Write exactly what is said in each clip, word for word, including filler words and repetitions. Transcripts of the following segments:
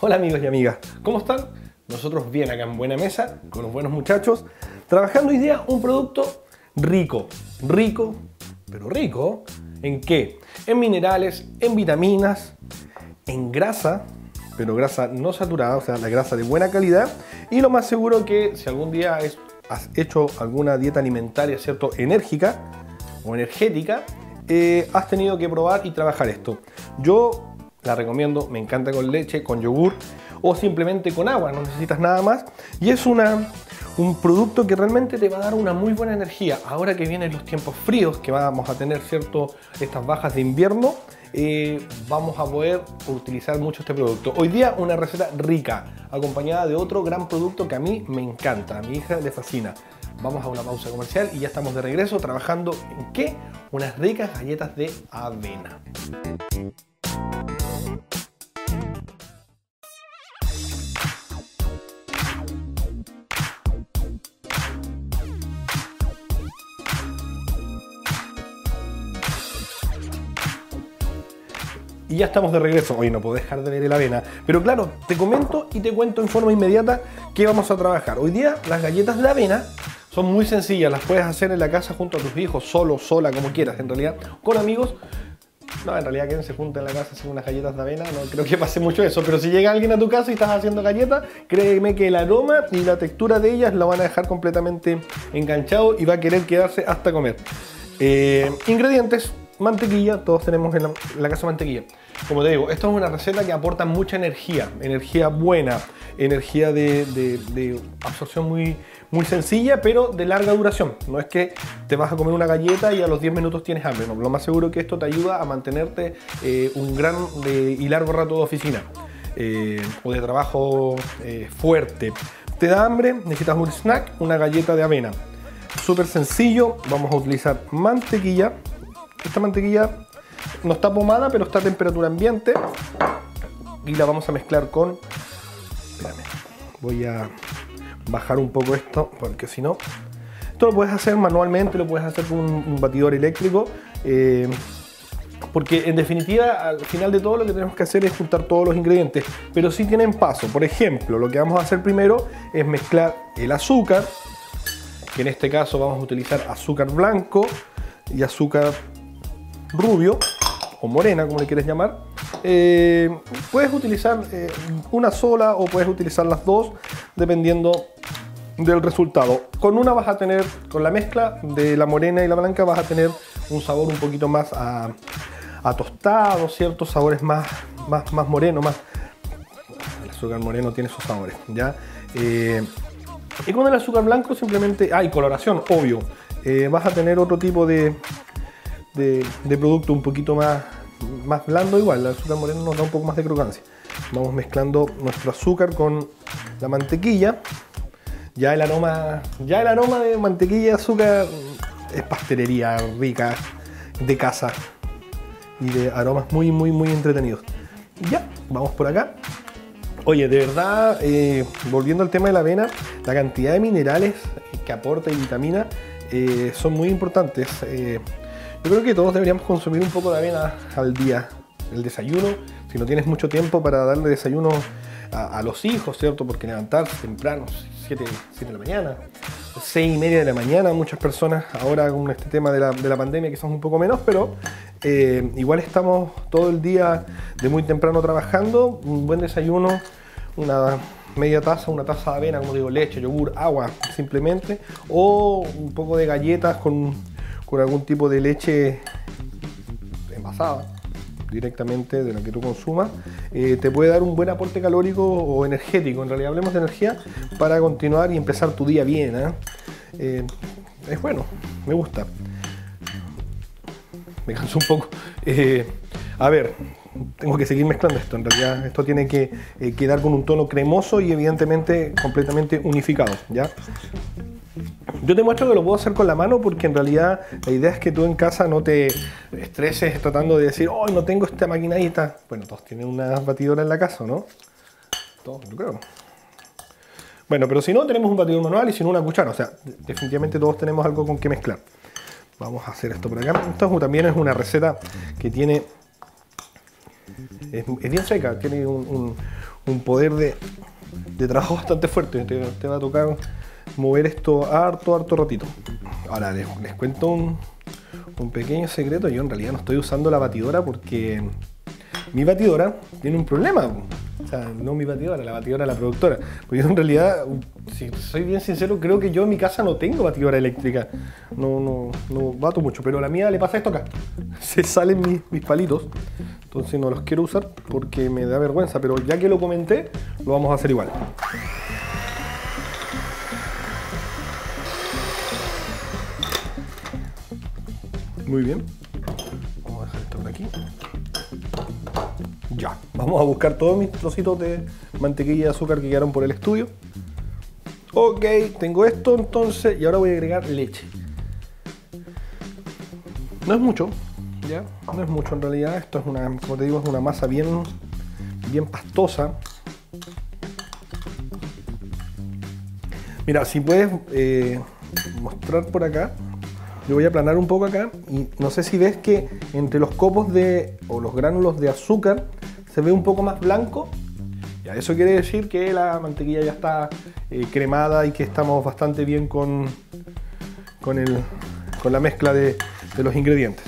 Hola amigos y amigas, ¿cómo están? Nosotros bien acá en Buena Mesa, con los buenos muchachos, trabajando hoy día un producto rico, rico, pero rico, ¿en qué? En minerales, en vitaminas, en grasa, pero grasa no saturada, o sea, la grasa de buena calidad, y lo más seguro que si algún día es, has hecho alguna dieta alimentaria, ¿cierto?, enérgica o energética, eh, has tenido que probar y trabajar esto. Yo la recomiendo, me encanta con leche, con yogur o simplemente con agua, no necesitas nada más. Y es una, un producto que realmente te va a dar una muy buena energía. Ahora que vienen los tiempos fríos, que vamos a tener, ¿cierto?, estas bajas de invierno, eh, vamos a poder utilizar mucho este producto. Hoy día una receta rica, acompañada de otro gran producto que a mí me encanta, a mi hija le fascina. Vamos a una pausa comercial y ya estamos de regreso trabajando en ¿qué? Unas ricas galletas de avena. Y ya estamos de regreso. Hoy no puedo dejar de ver el avena, pero claro, te comento y te cuento en forma inmediata qué vamos a trabajar. Hoy día las galletas de avena son muy sencillas, las puedes hacer en la casa junto a tus hijos, solo, sola, como quieras, en realidad, con amigos. No, en realidad quien se junta en la casa haciendo unas galletas de avena, no creo que pase mucho eso, pero si llega alguien a tu casa y estás haciendo galletas, créeme que el aroma y la textura de ellas lo van a dejar completamente enganchado y va a querer quedarse hasta comer. Eh, ingredientes: mantequilla, todos tenemos en la, en la casa mantequilla. Como te digo, esto es una receta que aporta mucha energía, energía buena, energía de, de, de absorción muy, muy sencilla, pero de larga duración. No es que te vas a comer una galleta y a los diez minutos tienes hambre, no. Lo más seguro que esto te ayuda a mantenerte eh, un gran de, y largo rato de oficina eh, o de trabajo eh, fuerte. Te da hambre, necesitas un snack, una galleta de avena. Súper sencillo, vamos a utilizar mantequilla. Esta mantequilla no está pomada, pero está a temperatura ambiente. Y la vamos a mezclar con... Espérame, voy a bajar un poco esto, porque si no... Esto lo puedes hacer manualmente, lo puedes hacer con un, un batidor eléctrico. Eh, porque en definitiva, al final de todo, lo que tenemos que hacer es juntar todos los ingredientes. Pero sí tienen paso. Por ejemplo, lo que vamos a hacer primero es mezclar el azúcar. Que en este caso vamos a utilizar azúcar blanco y azúcar rubio o morena, como le quieres llamar. Eh, puedes utilizar eh, una sola o puedes utilizar las dos dependiendo del resultado. Con una vas a tener, con la mezcla de la morena y la blanca, vas a tener un sabor un poquito más a, a tostado, ciertos sabores más, más, más moreno, más... El azúcar moreno tiene sus sabores, ¿ya? Eh, y con el azúcar blanco simplemente... Ah, y coloración, obvio. Eh, vas a tener otro tipo de... De, de producto un poquito más, más blando. Igual, el azúcar moreno nos da un poco más de crocancia. Vamos mezclando nuestro azúcar con la mantequilla. Ya el aroma, ya el aroma de mantequilla y azúcar es pastelería rica, de casa, y de aromas muy, muy, muy entretenidos. Ya, vamos por acá. Oye, de verdad, eh, volviendo al tema de la avena, la cantidad de minerales que aporta y vitaminas eh, son muy importantes. Eh, Yo creo que todos deberíamos consumir un poco de avena al día. El desayuno, si no tienes mucho tiempo para darle desayuno a, a los hijos, ¿cierto? Porque levantarse temprano, siete de la mañana, seis y media de la mañana, muchas personas ahora con este tema de la, de la pandemia quizás un poco menos, pero eh, igual estamos todo el día de muy temprano trabajando. Un buen desayuno, una media taza, una taza de avena, como digo, leche, yogur, agua simplemente, o un poco de galletas con... con algún tipo de leche envasada directamente de la que tú consumas, eh, te puede dar un buen aporte calórico o energético. En realidad hablemos de energía para continuar y empezar tu día bien, ¿eh? Eh, es bueno, me gusta. Me canso un poco. Eh, a ver, tengo que seguir mezclando esto. En realidad esto tiene que eh, quedar con un tono cremoso y evidentemente completamente unificado, ¿ya? Yo te muestro que lo puedo hacer con la mano porque en realidad la idea es que tú en casa no te estreses tratando de decir, oh, no tengo esta maquinadita. Bueno, todos tienen una batidora en la casa, ¿no? Todos, yo creo. Bueno, pero si no, tenemos un batidor manual y si no, una cuchara. O sea, definitivamente todos tenemos algo con que mezclar. Vamos a hacer esto por acá. Esto también es una receta que tiene... Es, es bien seca, tiene un, un, un poder de, de trabajo bastante fuerte. Te, te va a tocar mover esto harto, harto ratito. Ahora les, les cuento un, un pequeño secreto. Yo en realidad no estoy usando la batidora porque mi batidora tiene un problema. O sea, no mi batidora, la batidora de la productora. Porque yo en realidad, si soy bien sincero, creo que yo en mi casa no tengo batidora eléctrica. No, no, no bato mucho, pero a la mía le pasa esto acá. Se salen mis, mis palitos. Entonces no los quiero usar porque me da vergüenza. Pero ya que lo comenté, lo vamos a hacer igual. Muy bien. Vamos a dejar esto por aquí. Ya, vamos a buscar todos mis trocitos de mantequilla y azúcar que quedaron por el estudio. Ok, tengo esto entonces y ahora voy a agregar leche. No es mucho, ya, no es mucho en realidad. Esto es una, como te digo, es una masa bien, bien pastosa. Mira, si puedes eh, mostrar por acá. Yo voy a aplanar un poco acá y no sé si ves que entre los copos de, o los gránulos de azúcar se ve un poco más blanco. Ya, eso quiere decir que la mantequilla ya está eh, cremada y que estamos bastante bien con, con, el, con la mezcla de, de los ingredientes.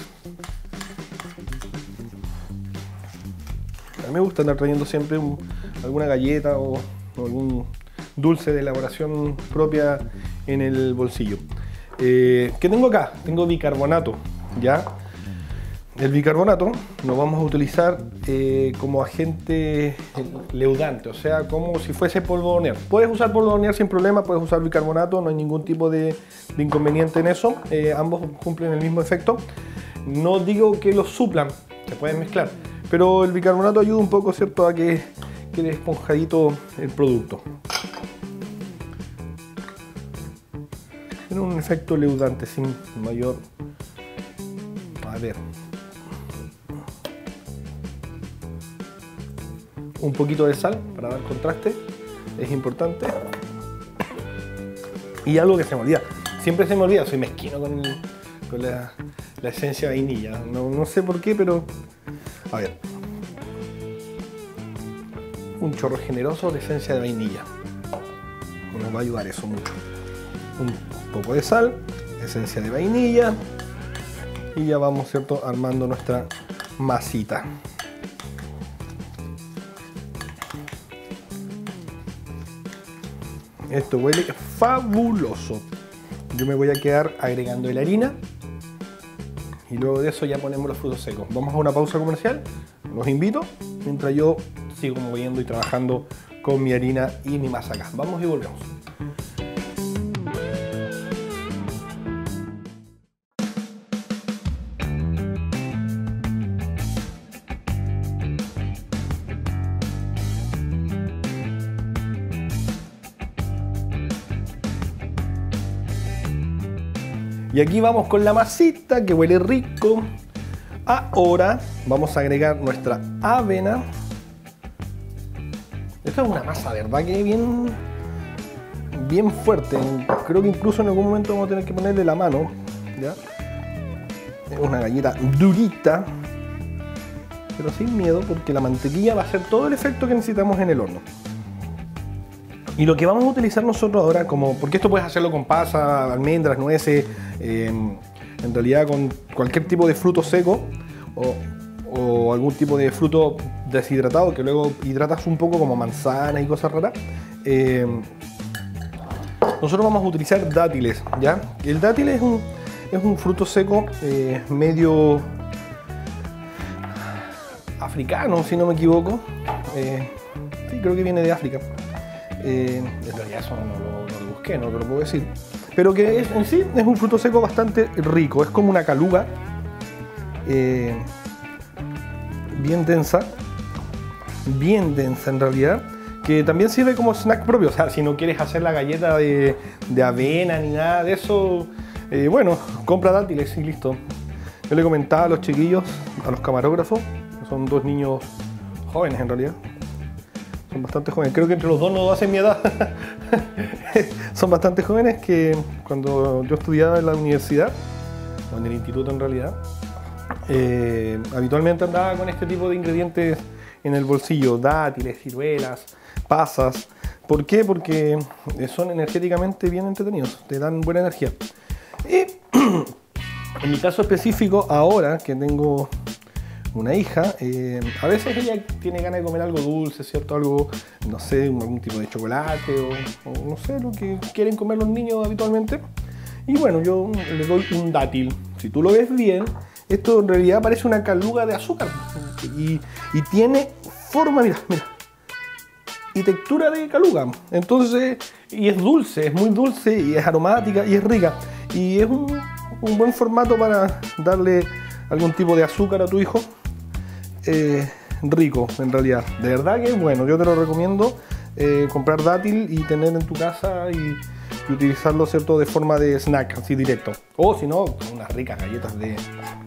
A mí me gusta andar trayendo siempre un, alguna galleta o, o algún dulce de elaboración propia en el bolsillo. Eh, ¿Qué tengo acá? Tengo bicarbonato, ¿ya? El bicarbonato lo vamos a utilizar eh, como agente leudante, o sea, como si fuese polvo de hornear. Puedes usar polvo de hornear sin problema, puedes usar bicarbonato, no hay ningún tipo de, de inconveniente en eso. Eh, ambos cumplen el mismo efecto. No digo que los suplan, se pueden mezclar, pero el bicarbonato ayuda un poco, ¿cierto?, a que quede esponjadito el producto. Tiene un efecto leudante sin mayor... A ver... Un poquito de sal para dar contraste, es importante. Y algo que se me olvida, siempre se me olvida, soy mezquino con, el, con la, la esencia de vainilla. No, no sé por qué, pero... A ver... Un chorro generoso de esencia de vainilla. Nos va a ayudar eso mucho. Un poco de sal, esencia de vainilla y ya vamos, ¿cierto?, armando nuestra masita. Esto huele fabuloso. Yo me voy a quedar agregando la harina y luego de eso ya ponemos los frutos secos. Vamos a una pausa comercial, los invito, mientras yo sigo moviendo y trabajando con mi harina y mi masa acá. Vamos y volvemos. Y aquí vamos con la masita que huele rico. Ahora vamos a agregar nuestra avena. Esta es una masa, ¿verdad? Que bien, bien fuerte. Creo que incluso en algún momento vamos a tener que ponerle la mano, ¿ya? Es una galleta durita, pero sin miedo porque la mantequilla va a hacer todo el efecto que necesitamos en el horno. Y lo que vamos a utilizar nosotros ahora, como, porque esto puedes hacerlo con pasas, almendras, nueces, eh, en realidad con cualquier tipo de fruto seco o, o algún tipo de fruto deshidratado que luego hidratas un poco como manzana y cosas raras. Eh, nosotros vamos a utilizar dátiles, ¿ya? El dátil es un, es un fruto seco eh, medio africano, si no me equivoco. Eh, sí, creo que viene de África. Eh, en realidad eso no lo, no lo busqué, no te lo puedo decir, pero que es, en sí es un fruto seco bastante rico, es como una caluga eh, bien densa, bien densa en realidad, que también sirve como snack propio. O sea, si no quieres hacer la galleta de, de avena ni nada de eso, eh, bueno, compra dátiles y listo. Yo le comentaba a los chiquillos, a los camarógrafos, que son dos niños jóvenes en realidad, son bastante jóvenes, creo que entre los dos no hacen mi edad. Son bastante jóvenes, que cuando yo estudiaba en la universidad, o en el instituto en realidad, eh, habitualmente andaba con este tipo de ingredientes en el bolsillo dátiles, ciruelas, pasas. ¿Por qué? Porque son energéticamente bien entretenidos, te dan buena energía. Y en mi caso específico, ahora que tengo una hija, eh, a veces ella tiene ganas de comer algo dulce, ¿cierto? Algo, no sé, algún tipo de chocolate o, o no sé, lo que quieren comer los niños habitualmente. Y bueno, yo le doy un dátil. Si tú lo ves bien, esto en realidad parece una caluga de azúcar y, y tiene forma, mira, mira, y textura de caluga. Entonces, y es dulce, es muy dulce y es aromática y es rica. Y es un, un buen formato para darle algún tipo de azúcar a tu hijo. Eh, rico, en realidad. De verdad que es bueno. Yo te lo recomiendo, eh, comprar dátil y tener en tu casa y, y utilizarlo, ¿cierto?, de forma de snack, así directo. O si no, unas ricas galletas de,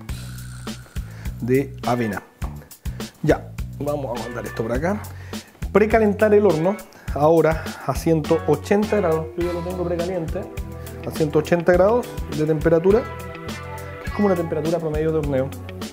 de avena. Ya, vamos a mandar esto por acá. Precalentar el horno ahora a ciento ochenta grados. Yo ya lo tengo precaliente a ciento ochenta grados de temperatura. Es como una temperatura promedio de horneo.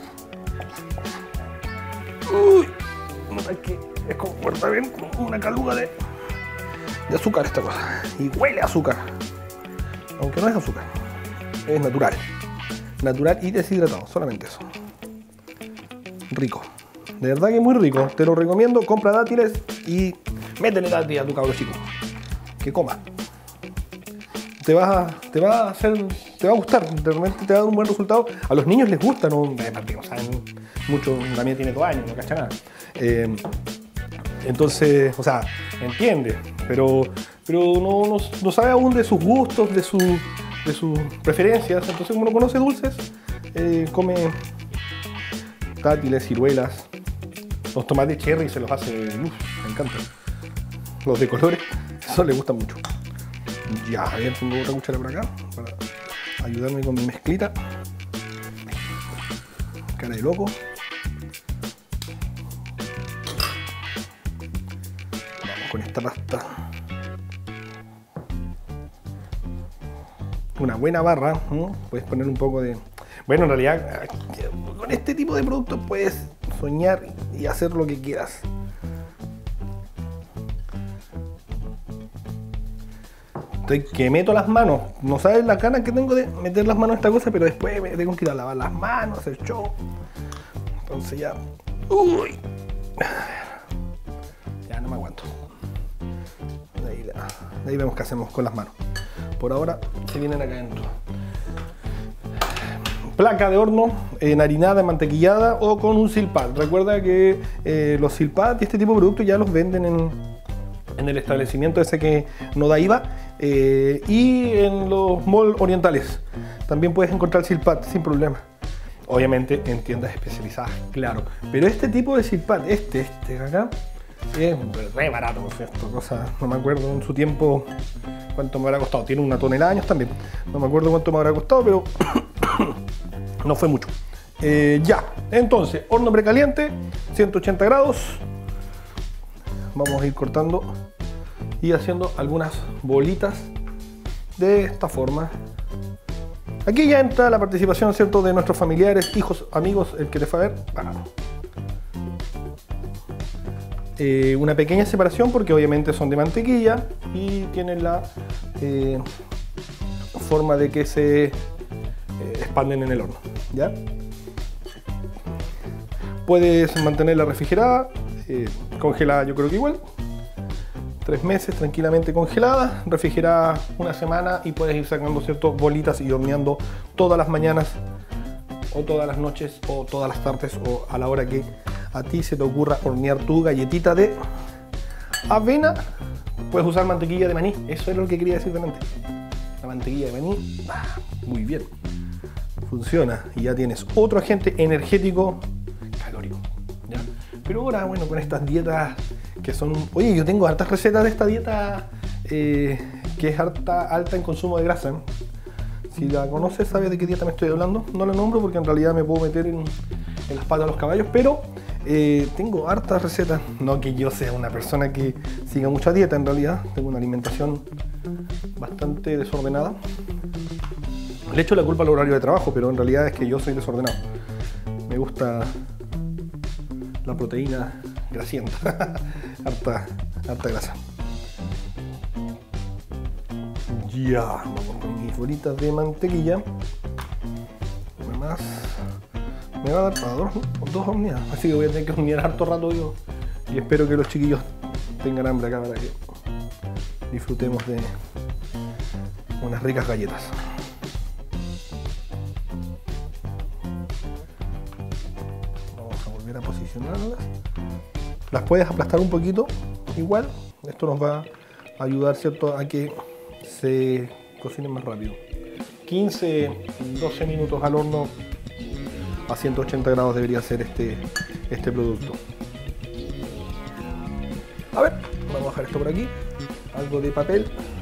Uy, nota que es como puerta bien, como una caluga de, de azúcar esta cosa. Y huele a azúcar. Aunque no es azúcar, es natural. Natural y deshidratado, solamente eso. Rico. De verdad que es muy rico. Te lo recomiendo. Compra dátiles y métele dátiles a tu cabro chico. Que coma. Te va, a, te va a hacer, te va a gustar, realmente te va a dar un buen resultado. A los niños les gusta, no, no saben mucho, la mía tiene dos años, no cacha nada. Eh, entonces, o sea, entiende, pero, pero no, no, no sabe aún de sus gustos, de, su, de sus preferencias. Entonces, como no conoce dulces, eh, come dátiles, ciruelas, los tomates cherry se los hace, uff, me encantan. Los de colores, eso le gusta mucho. Ya, a ver, tengo otra cuchara por acá para ayudarme con mi mezclita. Cara de loco. Vamos con esta pasta. Una buena barra, ¿no? Puedes poner un poco de... Bueno, en realidad, con este tipo de productos puedes soñar y hacer lo que quieras. Que meto las manos, no sabes la gana que tengo de meter las manos en esta cosa, pero después me tengo que ir a lavar las manos, hacer show. Entonces ya, uy, ya no me aguanto. De ahí, de ahí vemos qué hacemos con las manos. Por ahora se vienen acá adentro. Placa de horno, eh, harinada, mantequillada o con un silpat. Recuerda que eh, los silpat y este tipo de productos ya los venden en, en el establecimiento ese que no da I V A. Eh, y en los malls orientales también puedes encontrar silpat sin problema, obviamente en tiendas especializadas, claro, pero este tipo de silpat, este, este de acá es re barato, por cierto, cosa, no me acuerdo en su tiempo cuánto me habrá costado, tiene una tonelada de años también, no me acuerdo cuánto me habrá costado, pero no fue mucho. Eh, ya, entonces, horno precaliente, ciento ochenta grados, vamos a ir cortando y haciendo algunas bolitas de esta forma. Aquí ya entra la participación, ¿cierto?, de nuestros familiares, hijos, amigos, el que te fue a ver. Eh, una pequeña separación porque obviamente son de mantequilla y tienen la eh, forma de que se eh, expanden en el horno, ¿ya? Puedes mantenerla refrigerada, eh, congelada yo creo que igual. Tres meses tranquilamente congelada, refrigerada una semana y puedes ir sacando ciertas bolitas y horneando todas las mañanas o todas las noches o todas las tardes o a la hora que a ti se te ocurra hornear tu galletita de avena. Puedes usar mantequilla de maní, eso es lo que quería decir de mente. La mantequilla de maní, ah, muy bien, funciona y ya tienes otro agente energético calórico, ¿ya? Pero ahora, bueno, con estas dietas que son... Oye, yo tengo hartas recetas de esta dieta eh, que es harta, alta en consumo de grasa. Si la conoces, sabes de qué dieta me estoy hablando. No la nombro porque en realidad me puedo meter en, en las patas de los caballos, pero eh, tengo hartas recetas. No que yo sea una persona que siga mucha dieta, en realidad. Tengo una alimentación bastante desordenada. Le echo la culpa al horario de trabajo, pero en realidad es que yo soy desordenado. Me gusta la proteína grasienta, harta, harta grasa. Ya, vamos con mis bolitas de mantequilla. Una más. Me va a dar para dos, dos horneadas, así que voy a tener que hornear harto rato yo. Y espero que los chiquillos tengan hambre acá para que disfrutemos de unas ricas galletas. Vamos a volver a posicionarlas. Las puedes aplastar un poquito, igual. Esto nos va a ayudar, ¿cierto?, a que se cocinen más rápido. quince, doce minutos al horno a ciento ochenta grados debería ser este, este producto. A ver, vamos a dejar esto por aquí. Algo de papel.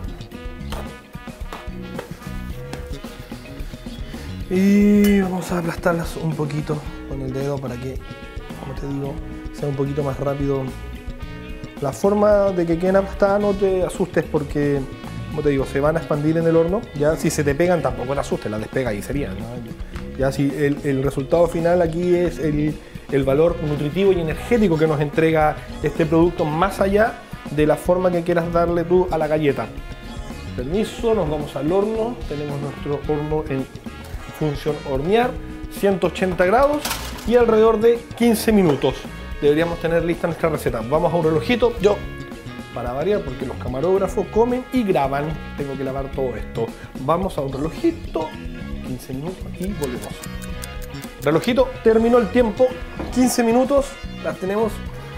Y vamos a aplastarlas un poquito con el dedo para que, como te digo, sea un poquito más rápido. La forma de que queden aplastadas, no te asustes porque, como te digo, se van a expandir en el horno. Ya si se te pegan tampoco te asustes, las despega y sería, ¿no? Ya si el, el resultado final aquí es el, el valor nutritivo y energético que nos entrega este producto, más allá de la forma que quieras darle tú a la galleta. Permiso, nos vamos al horno. Tenemos nuestro horno en función hornear, ciento ochenta grados y alrededor de quince minutos. Deberíamos tener lista nuestra receta. Vamos a un relojito. Yo, para variar, porque los camarógrafos comen y graban, tengo que lavar todo esto. Vamos a un relojito. quince minutos y volvemos. Relojito, terminó el tiempo. quince minutos. Las tenemos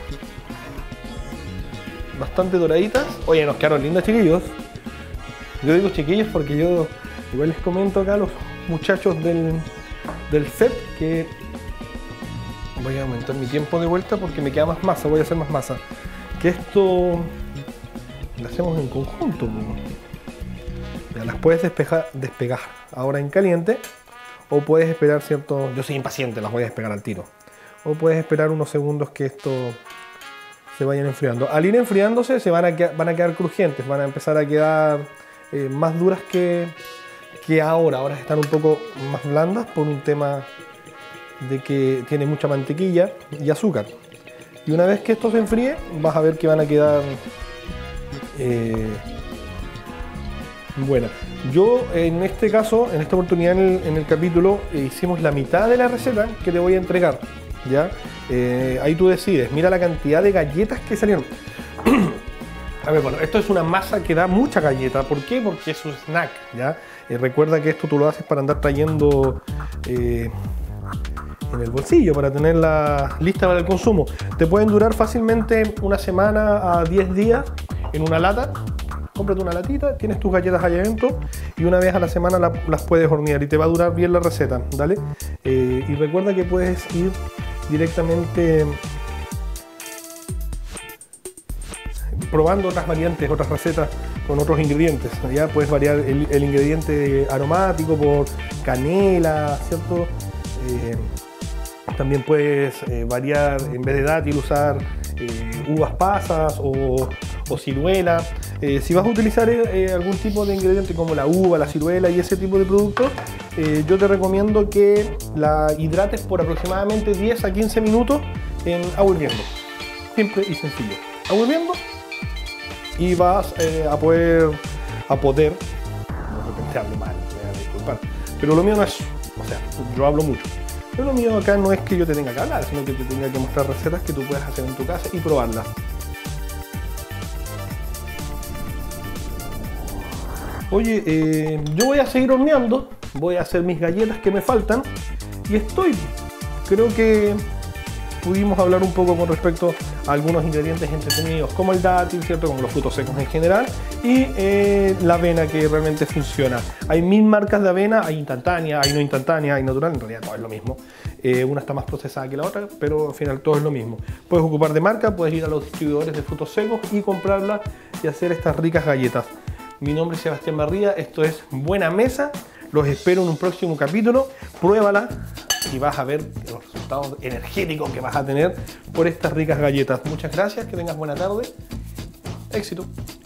bastante doraditas. Oye, nos quedaron lindas, chiquillos. Yo digo chiquillos porque yo igual les comento acá a los muchachos del, del set que voy a aumentar mi tiempo de vuelta porque me queda más masa, voy a hacer más masa. Que esto lo hacemos en conjunto. Ya las puedes despejar, despegar ahora en caliente o puedes esperar, cierto, yo soy impaciente, las voy a despegar al tiro. O puedes esperar unos segundos que esto se vayan enfriando. Al ir enfriándose se van a quedar, van a quedar crujientes, van a empezar a quedar eh, más duras que, que ahora. Ahora están un poco más blandas por un tema de que tiene mucha mantequilla y azúcar. Y una vez que esto se enfríe, vas a ver que van a quedar eh, buenas. Yo en este caso, en esta oportunidad en el, en el capítulo, eh, hicimos la mitad de la receta que te voy a entregar. ¿Ya? Eh, ahí tú decides, mira la cantidad de galletas que salieron. A ver, bueno, esto es una masa que da mucha galleta. ¿Por qué? Porque es un snack, ¿ya? Eh, recuerda que esto tú lo haces para andar trayendo eh, en el bolsillo, para tenerla lista para el consumo. Te pueden durar fácilmente una semana a diez días en una lata. Cómprate una latita, tienes tus galletas allá adentro y una vez a la semana la, las puedes hornear y te va a durar bien la receta, ¿vale? Eh, y recuerda que puedes ir directamente probando otras variantes, otras recetas con otros ingredientes. Ya puedes variar el, el ingrediente aromático por canela, ¿cierto? Eh, también puedes eh, variar, en vez de dátil, usar eh, uvas pasas o, o ciruela. Eh, si vas a utilizar eh, algún tipo de ingrediente como la uva, la ciruela y ese tipo de productos, eh, yo te recomiendo que la hidrates por aproximadamente diez a quince minutos en agua hirviendo. Simple y sencillo. Agua hirviendo y vas eh, a poder, a poder, de repente hablo mal, me voy a disculpar, pero lo mío no es, o sea, yo hablo mucho. Pero lo mío acá no es que yo te tenga que hablar, sino que te tenga que mostrar recetas que tú puedas hacer en tu casa y probarlas. Oye, eh, yo voy a seguir horneando, voy a hacer mis galletas que me faltan y estoy, creo que pudimos hablar un poco con respecto a algunos ingredientes entretenidos como el dátil, ¿cierto? Como los frutos secos en general y eh, la avena que realmente funciona. Hay mil marcas de avena, hay instantánea, hay no instantánea, hay natural, en realidad todo es lo mismo. Eh, una está más procesada que la otra, pero al final todo es lo mismo. Puedes ocupar de marca, puedes ir a los distribuidores de frutos secos y comprarla y hacer estas ricas galletas. Mi nombre es Sebastián Barría, esto es Buena Mesa, los espero en un próximo capítulo, pruébala y vas a ver los resultados energéticos que vas a tener por estas ricas galletas. Muchas gracias, que tengas buena tarde, éxito.